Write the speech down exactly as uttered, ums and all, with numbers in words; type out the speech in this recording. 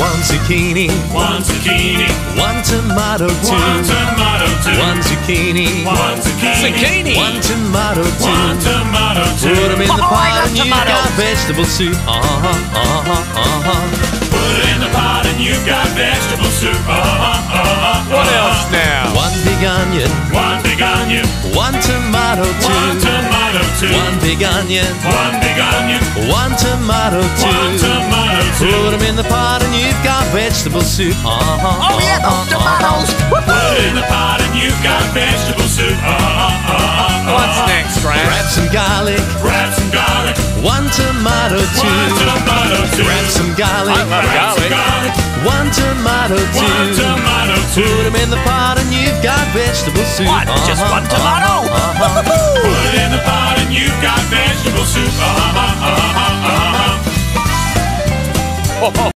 One zucchini, one zucchini, one tomato, two. one tomato, two. One zucchini, one zucchini, Zucchini. one tomato, two. one tomato, two. Put them in the Oh, I pot love and you've tomatoes. got vegetable soup. Uh-huh, uh-huh, uh-huh. Put it in the pot and you've got vegetable soup. Uh-huh, uh-huh, What uh-huh. else now? One big onion, One big onion, one tomato, two. one tomato, two. One big onion, One big onion, one tomato, two. one tomato, two. Put them in the pot and you've got vegetable soup. Uh-huh, Oh yeah, those uh-huh, tomatoes. Put it in the pot and you've got vegetable soup. Uh-huh, uh-huh, uh-huh. What's next, Grab Grant? some garlic, Grab some garlic, one tomato, one two. tomato, two. Grab some garlic, I love Grab some garlic. garlic, one tomato, one two. tomato, two. Put them in the pot and you've got vegetable soup. What? Just Uh-huh, one tomato? uh-huh, uh-huh. Put it in the pot and you've got vegetable soup. Uh-huh, uh-huh, uh-huh. Oh,